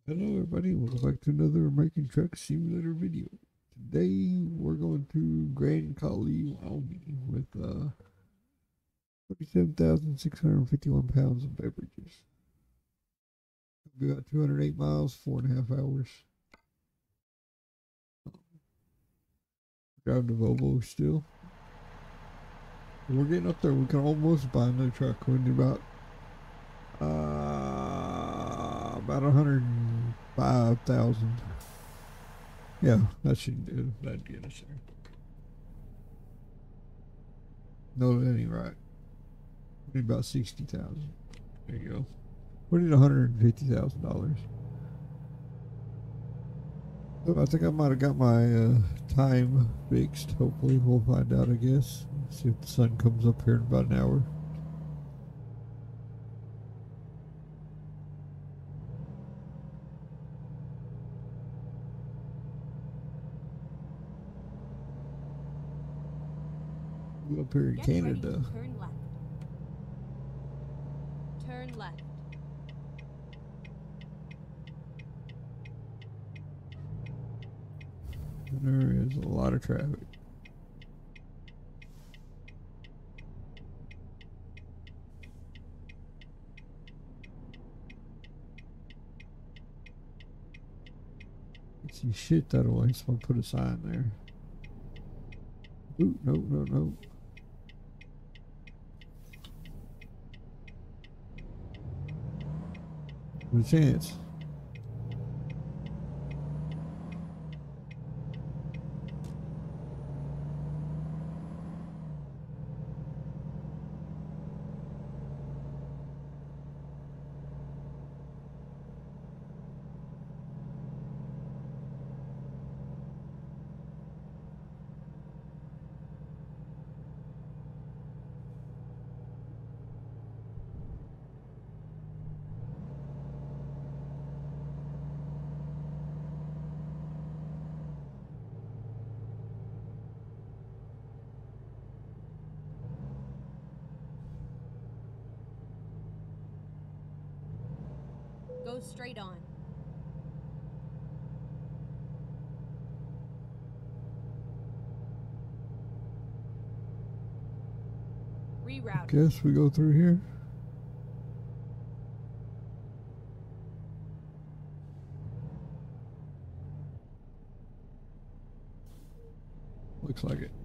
Hello everybody, welcome back to another American Truck Simulator video. Today we're going to Grand Coulee, Wyoming with 37,651 pounds of beverages. We got 208 miles, 4.5 hours. Driving the Volvo still. We're getting up there, we can almost buy another truck. We're in about 105,000. Yeah, that should do. That'd get us there. No, that ain't right. We need about 60,000. There you go. We need $150,000. So I think I might have got my time fixed. Hopefully, we'll find out. I guess. See if the sun comes up here in about an hour. We up here in Get Canada. Ready to turn left. Turn left. And there is a lot of traffic. See shit that way, so I'll put a sign there. Ooh, no, no, no. There's a chance. Go straight on. Reroute. Guess we go through here. Looks like it.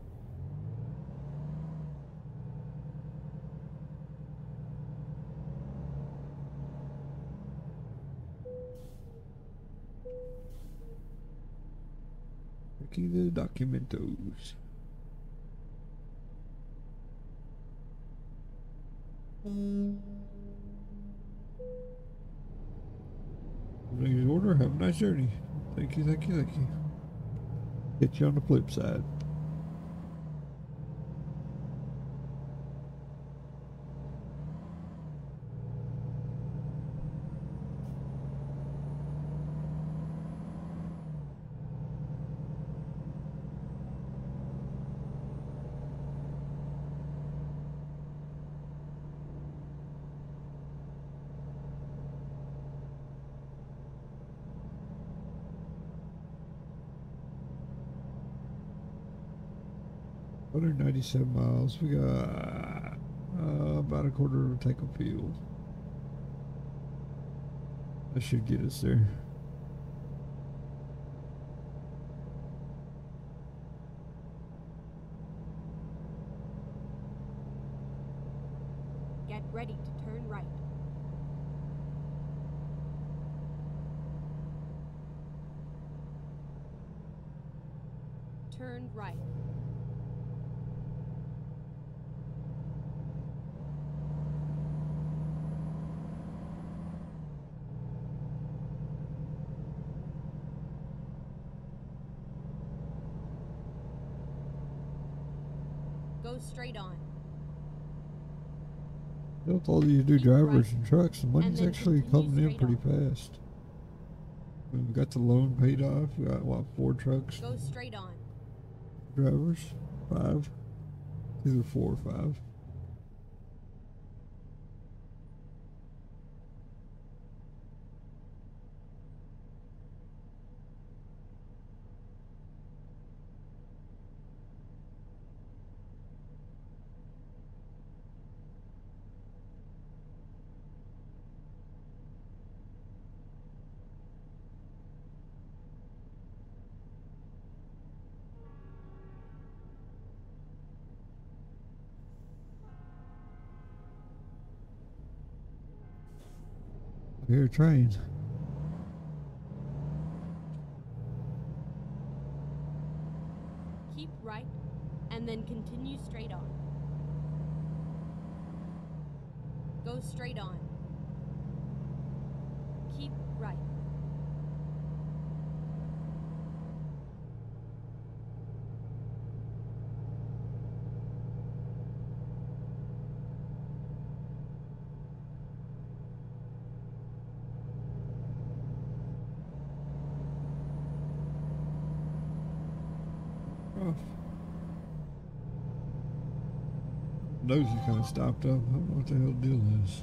Checking the documentos. Please order. Have a nice journey. Thank you, thank you, thank you. Get you on the flip side. Other 97 miles. We got about a quarter of a tank of fuel. That should get us there. Get ready to turn right. Turn right. Go straight on. With all these new Keep drivers right, and trucks, the money's then actually continue coming in straight pretty on. fast. We've got the loan paid off. We got, what, 4 trucks? Go straight on. Drivers? 5? Either 4 or 5. Hear a train. Keep right, and then continue straight on. Go straight on. Keep right. Oh. Nose is kind of stopped up. I don't know what the hell the deal is.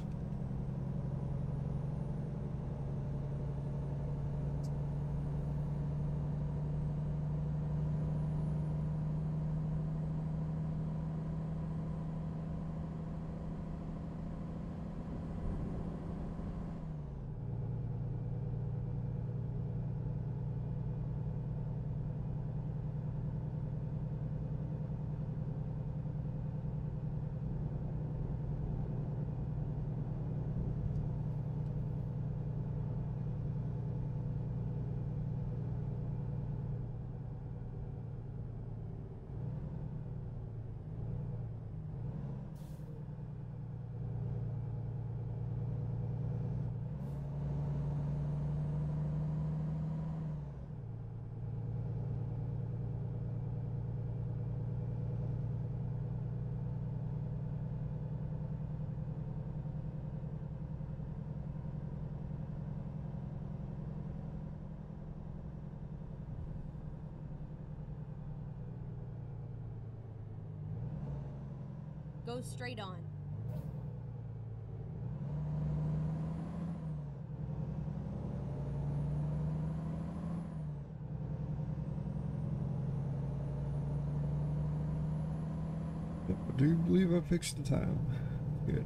Go straight on. I do believe I fixed the time. Good.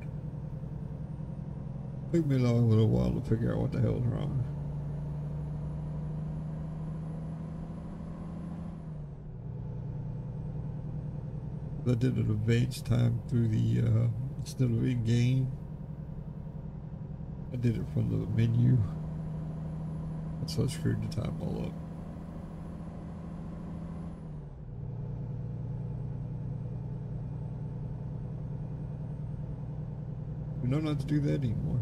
Took me a little while to figure out what the hell's wrong. I did an advanced time through the, instead of in-game, I did it from the menu. So I screwed the time all up. We know not to do that anymore.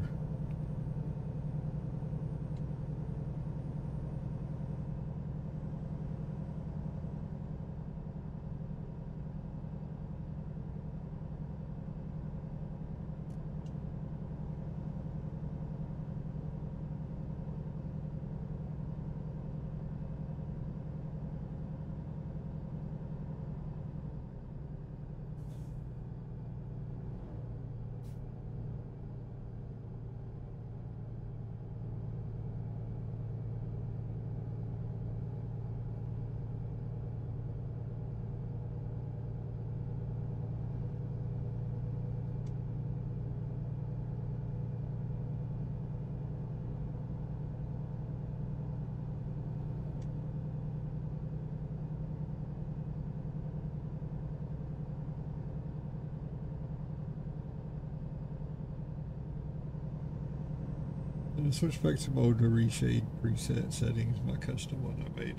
And to switch back to mode to reshade preset settings, my custom one I made.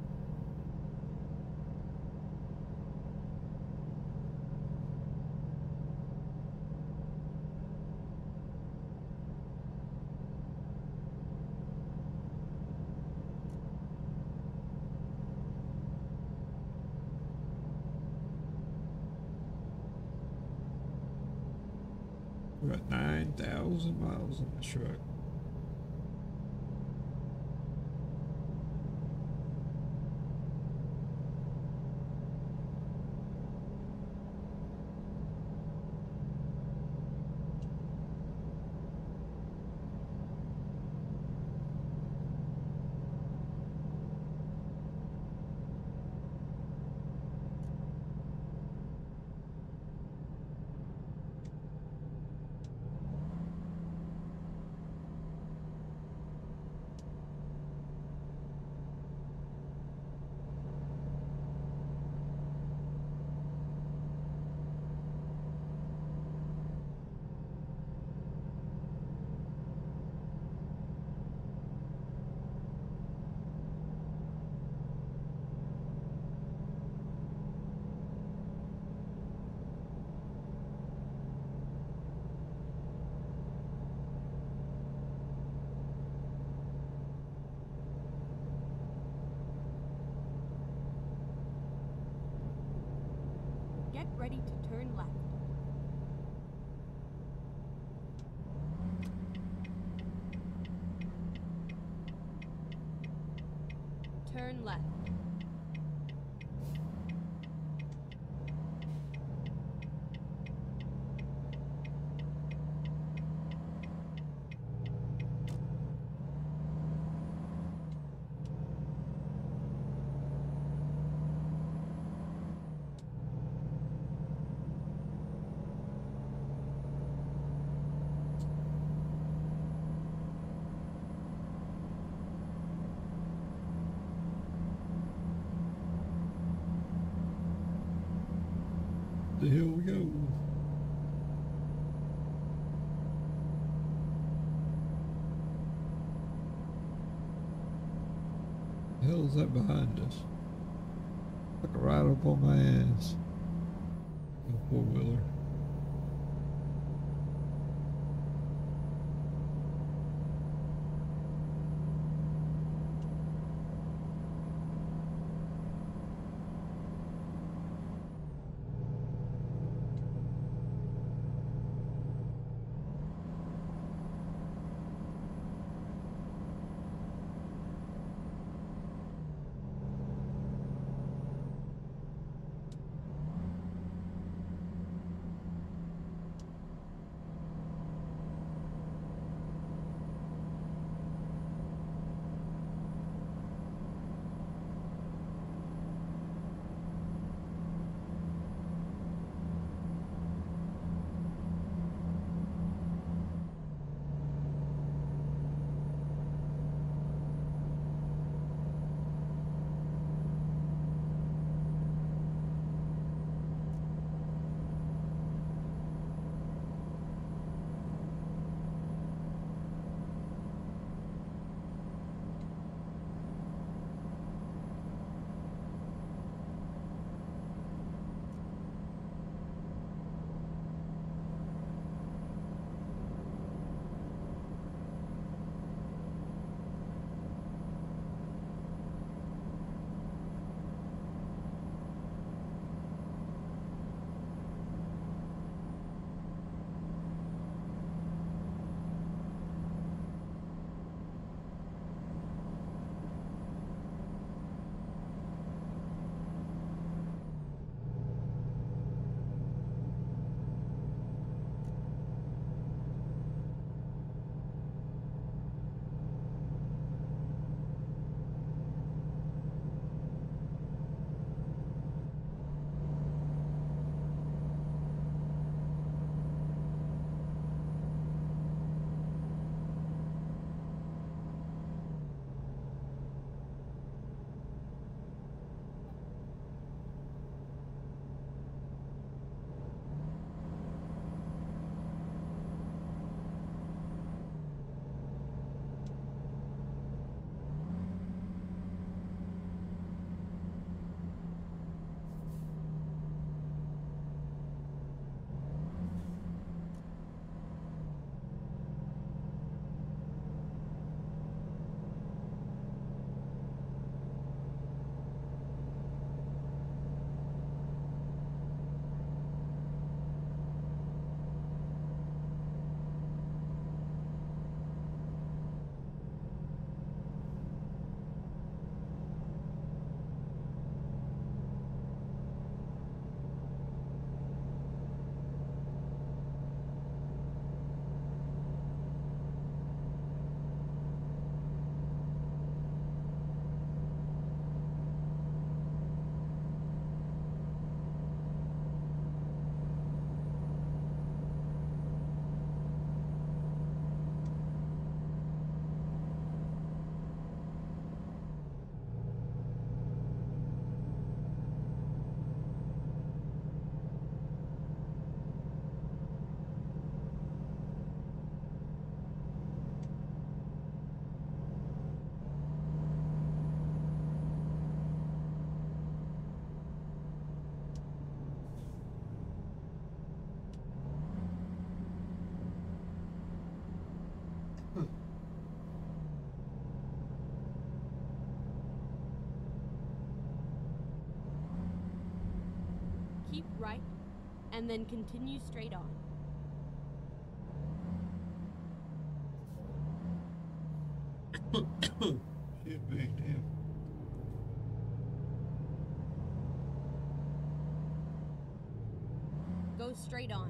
We got 9,000 miles on the truck. Get ready to turn left. Turn left. The hill we go. The hell is that behind us? Like a ride up on my ass. A four-wheeler. Keep right, and then continue straight on. Shit, man, damn. Go straight on.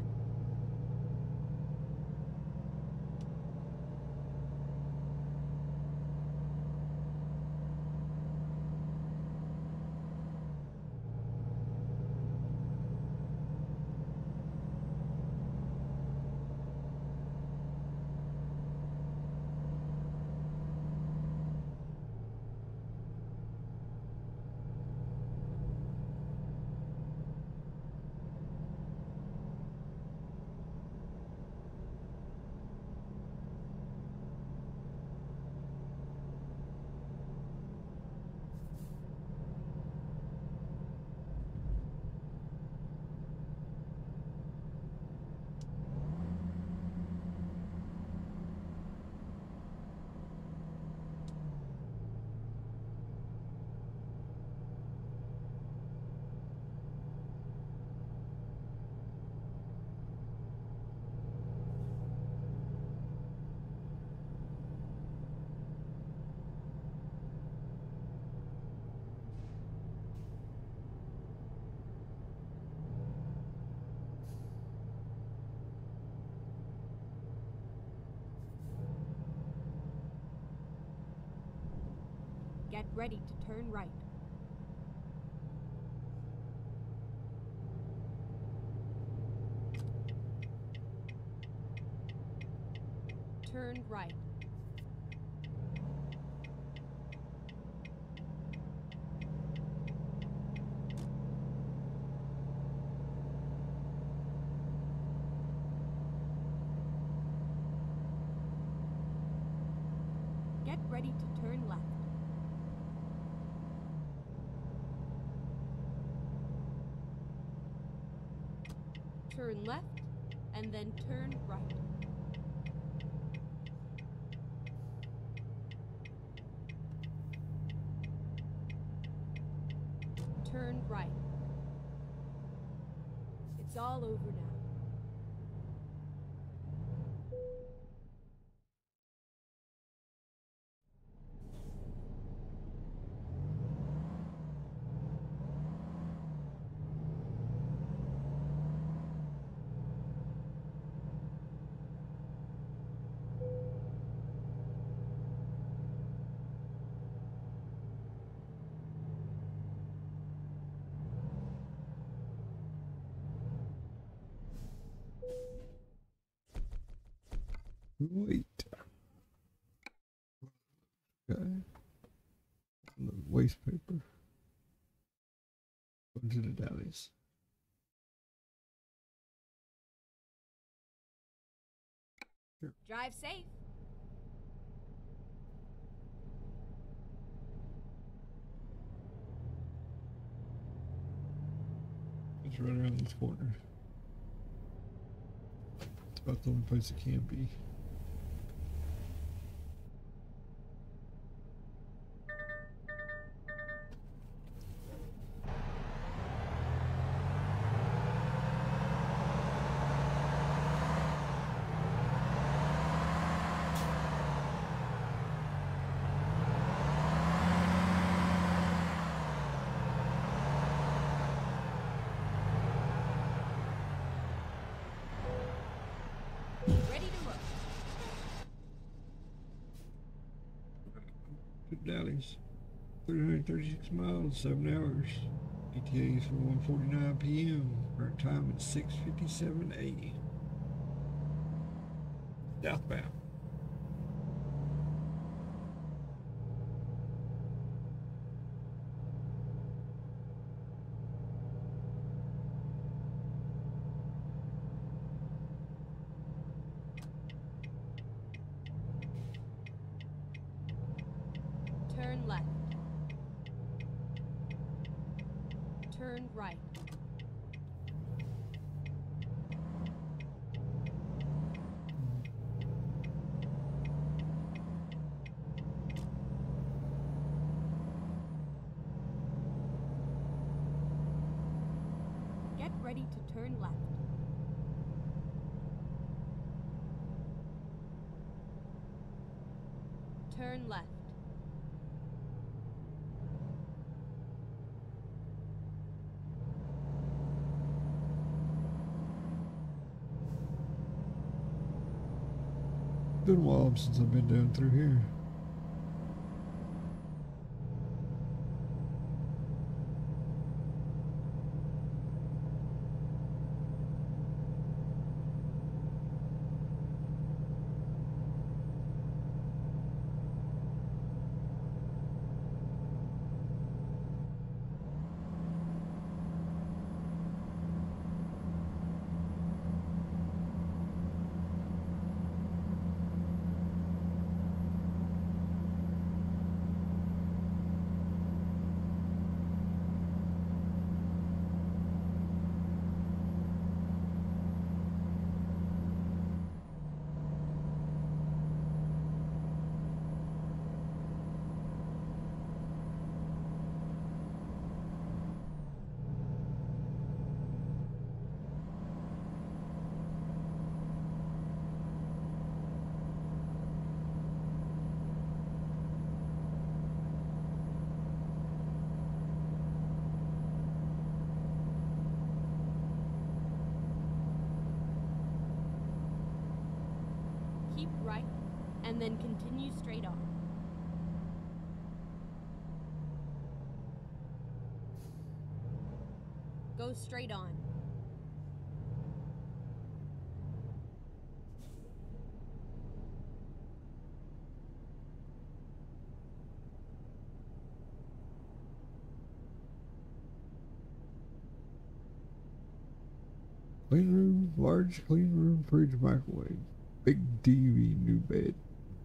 Get ready to turn right. Turn right. Get ready to turn left. Turn left, and then turn right. Turn right. It's all over now. Wait. Okay. The waste paper. Go to the Dallas. Drive safe. It's right around this corner. It's about the only place it can be. Ready to roll. To Dallas. 336 miles, 7 hours. ETA is for 1:49 p.m. Current time is 6:57 a.m. Southbound. Turn left. Turn right. Get ready to turn left. Turn left. Been a while since I've been down through here. Keep right, and then continue straight on. Go straight on. Clean room, large clean room, fridge, microwave. Big TV, new bed.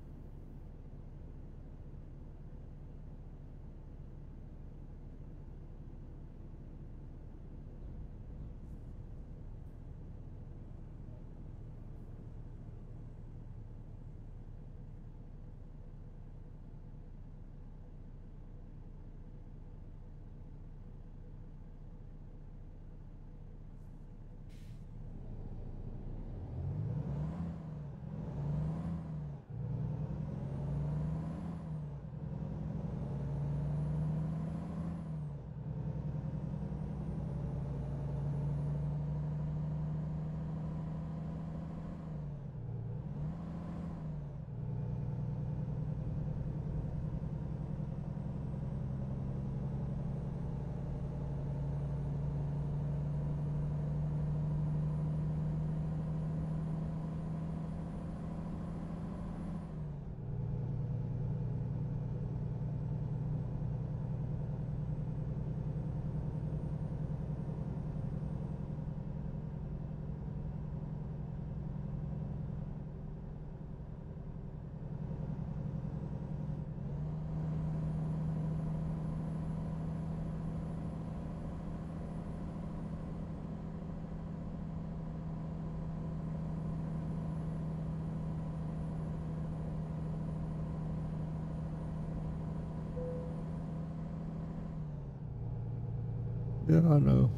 Yeah, I know.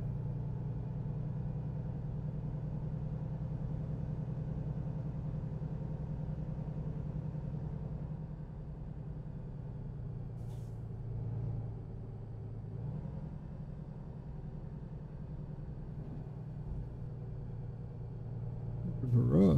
It's rough.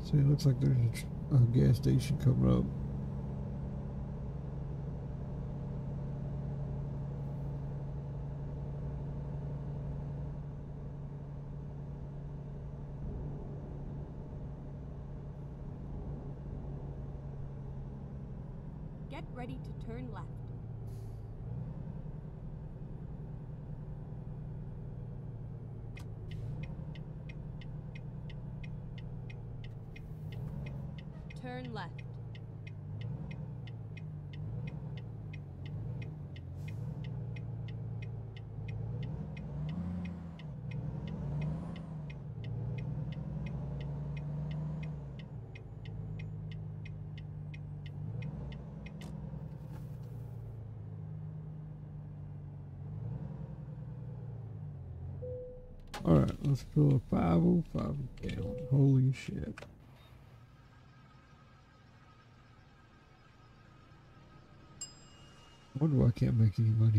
See, it looks like there's a gas station coming up. Get ready to turn left. Turn left. Alright, let's fill a 505 gallon. Holy shit. I wonder why I can't make any money.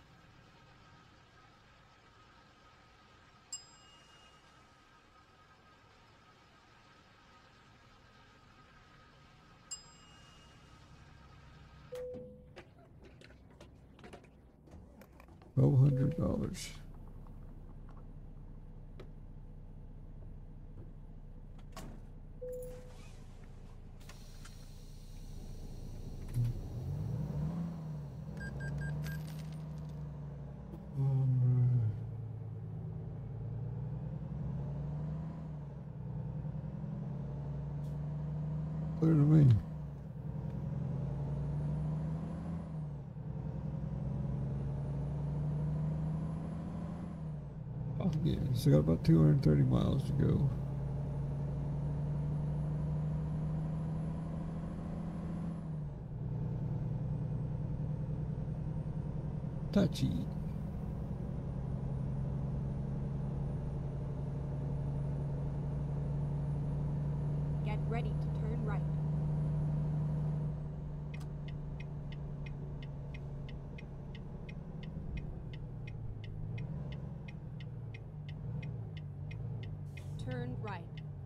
$1,200. Clear to me. Oh, yeah, so I got about 230 miles to go. Touchy. Get ready to turn right. Turn right.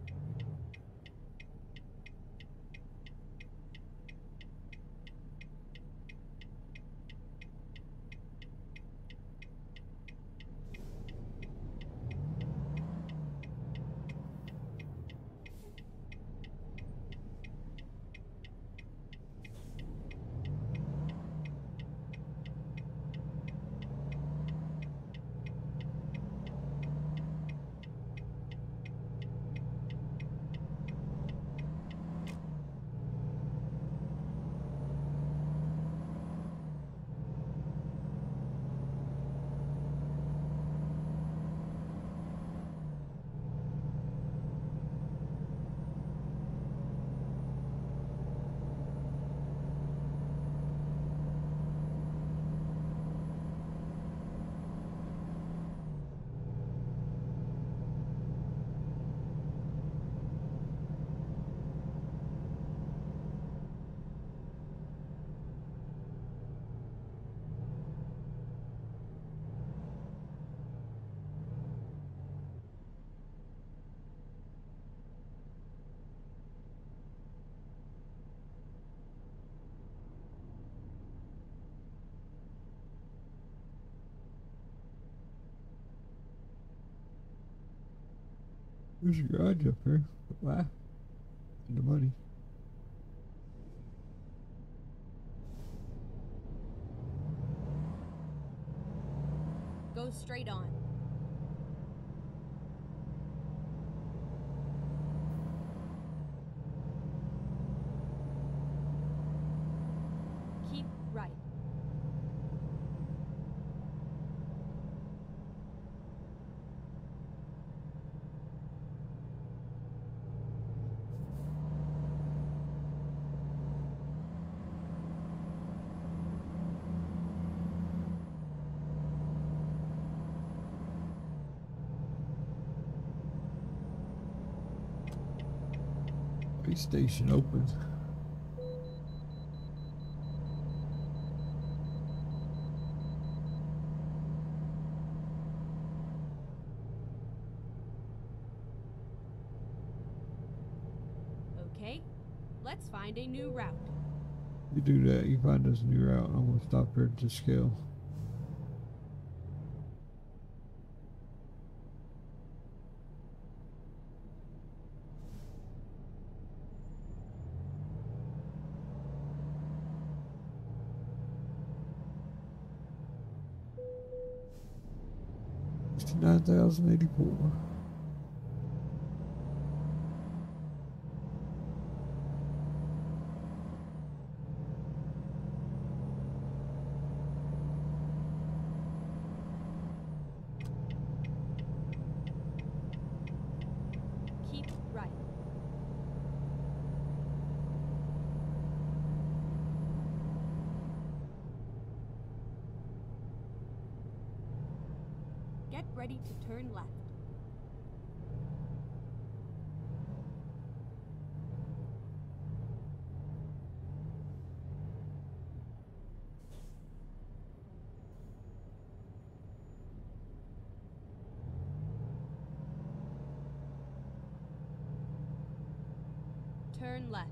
There's a garage up here. Wow. And the money. Go straight on. Keep right. Base station open. Let's find a new route. You do that, you find us a new route, and I'm gonna stop here to scale. $69,084. Keep right. Get ready to turn left. Turn left.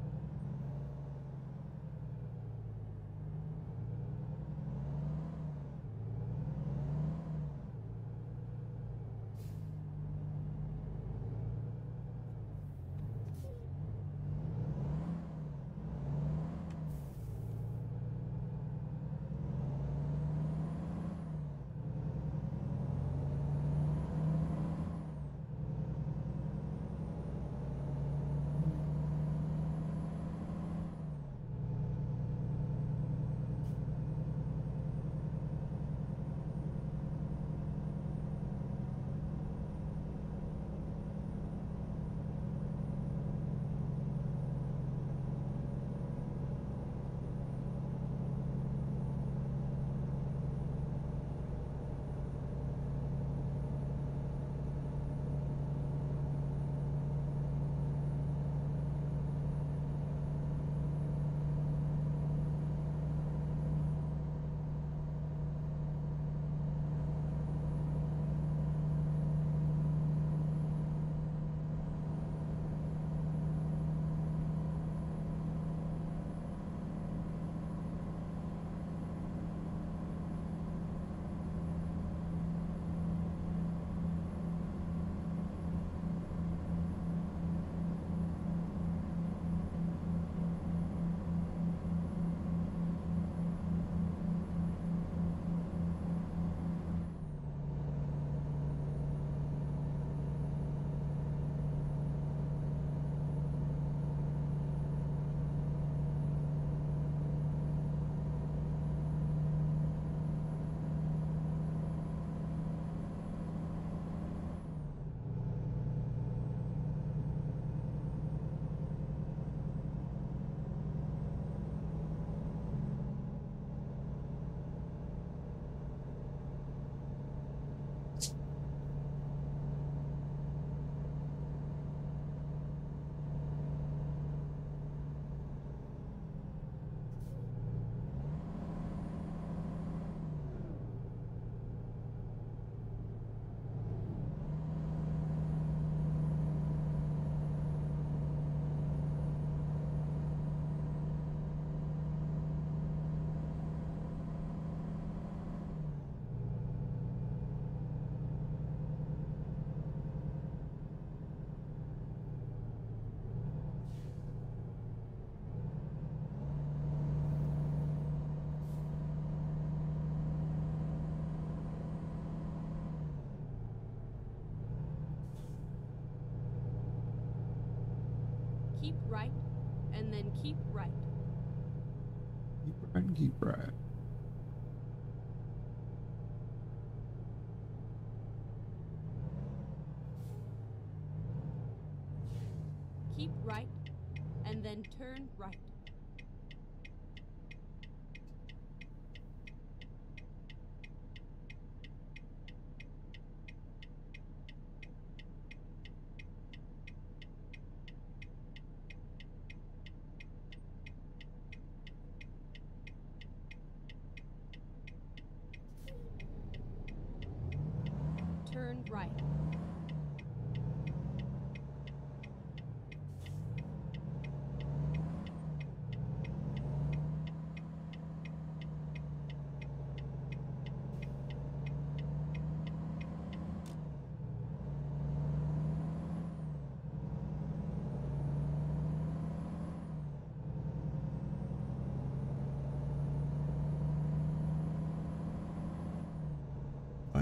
Keep right, and then keep right. Keep right and keep right. Keep right, and then turn right. Turn right.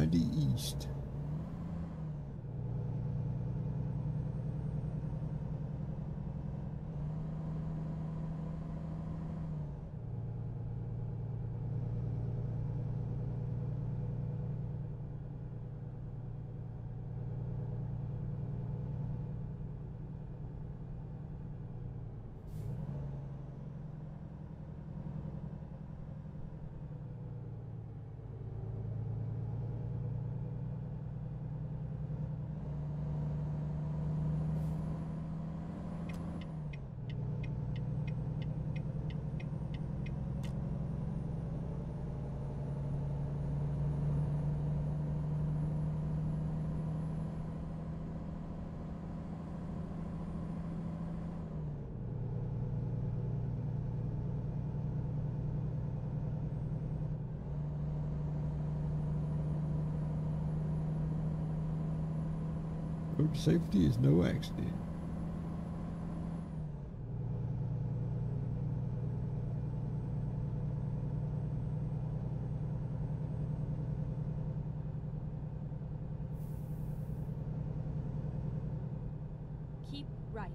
90 east. Road safety is no accident. Keep right.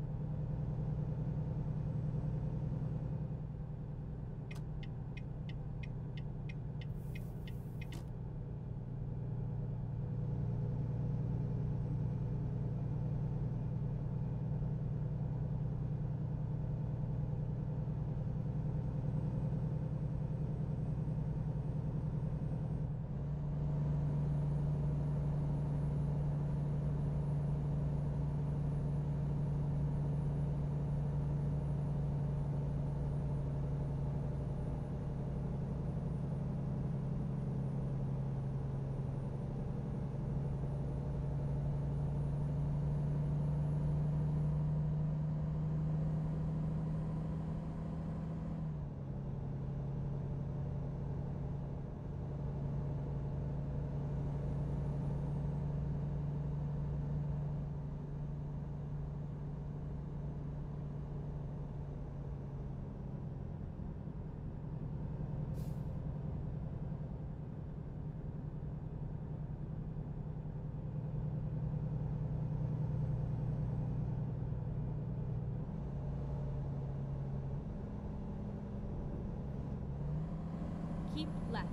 Keep left.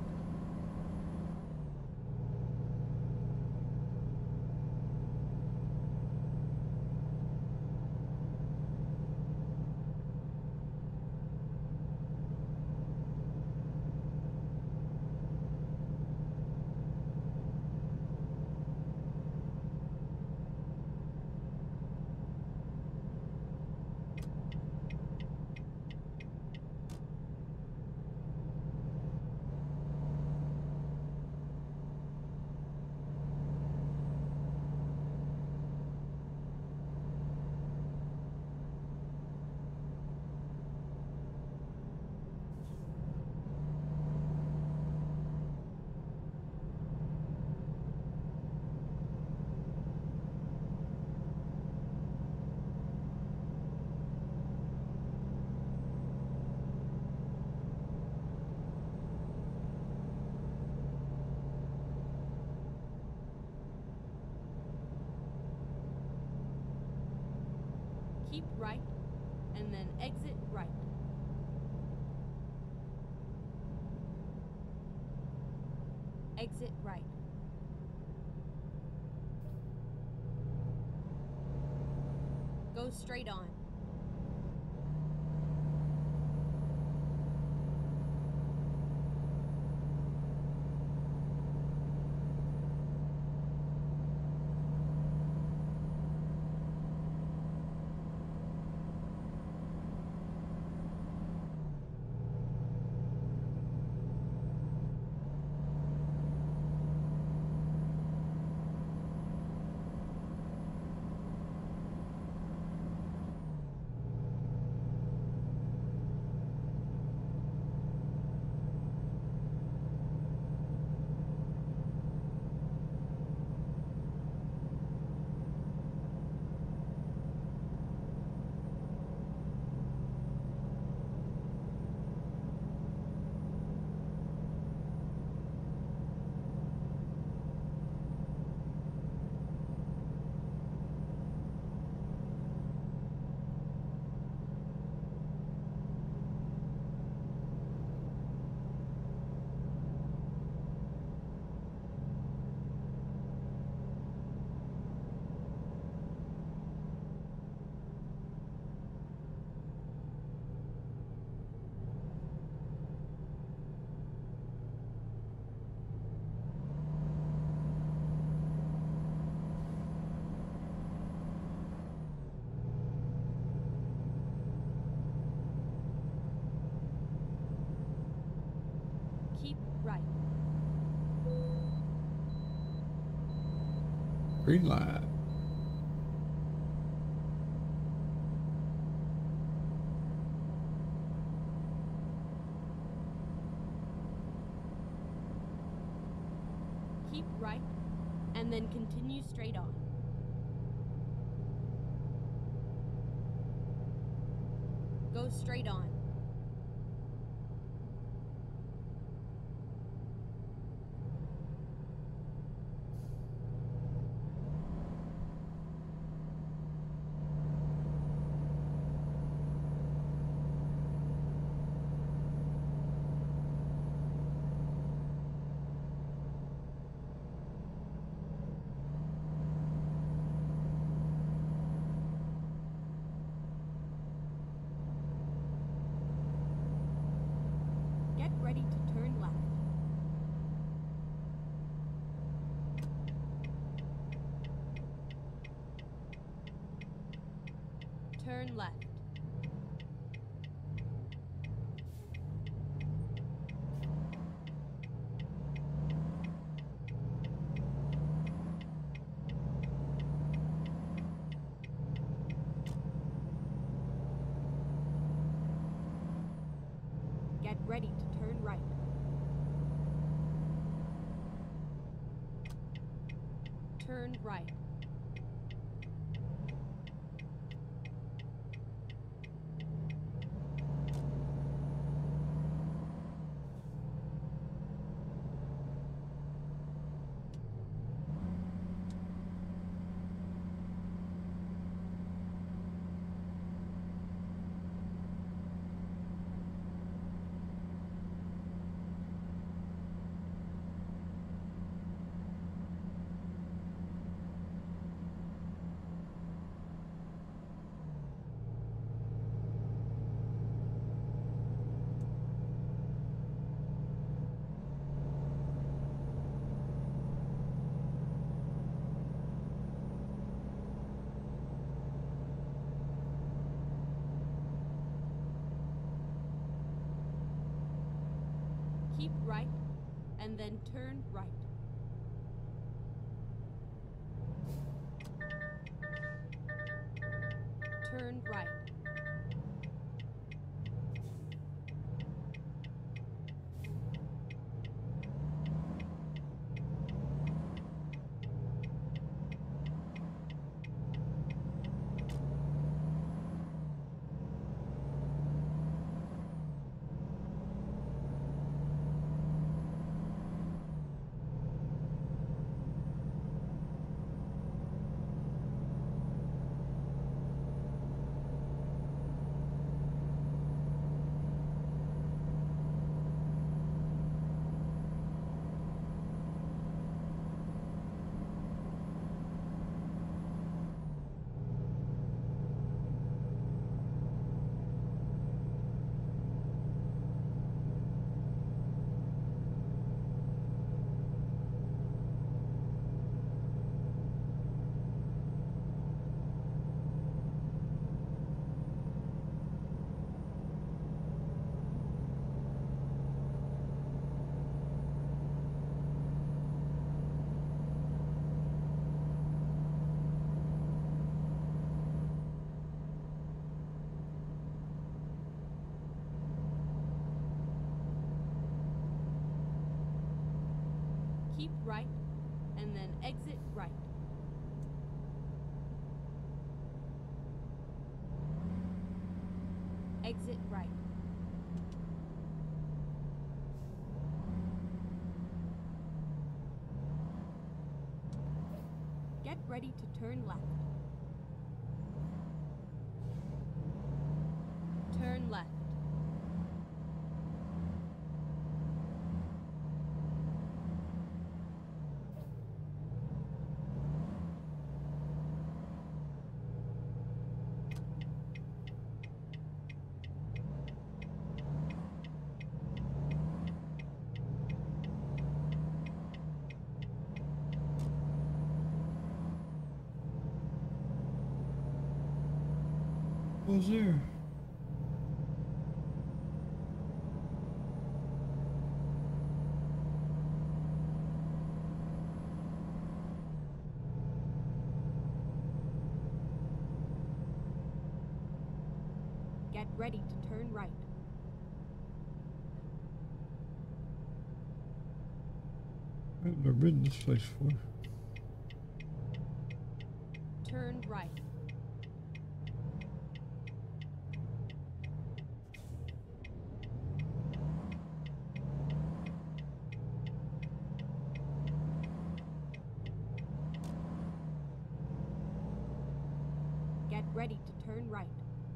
Keep right, and then exit right. Exit right. Go straight on. right. Green light. Keep right, and then continue straight on. Go straight on. Get ready to turn left. Turn left. Get ready to turn right. Turn right. Keep right, and then turn right. Turn right. Keep right, and then exit right. Exit right. Get ready to turn left. Turn left. What was there? Get ready to turn right. I've never been this place before. Turn right. Get ready to turn right.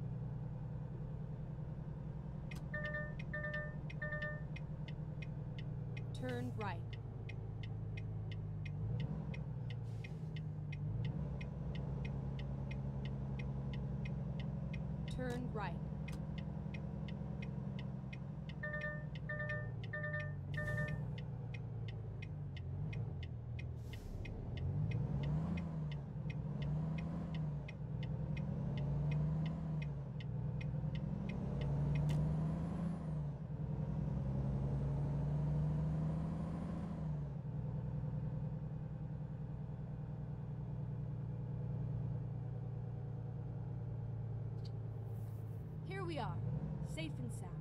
Turn right. Turn right. Here we are, safe and sound.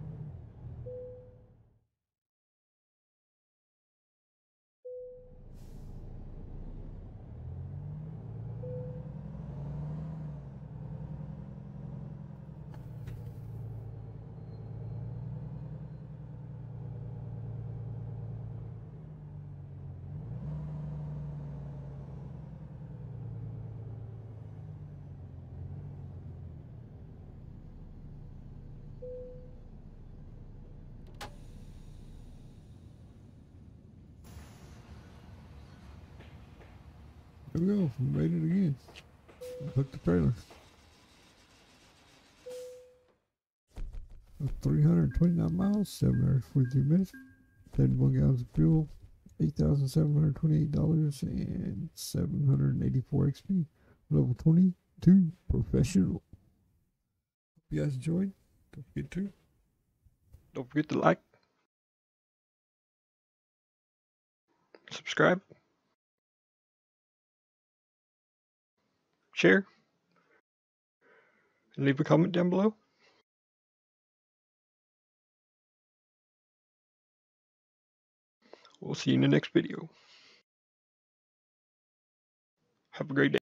Here we go. We made it again. Hook the trailer. 329 miles, 743 minutes, 71 gallons of fuel, $8,728, and 784 XP. Level 22, professional. Hope you guys enjoyed. Don't forget to like, subscribe, share, and leave a comment down below. We'll see you in the next video. Have a great day.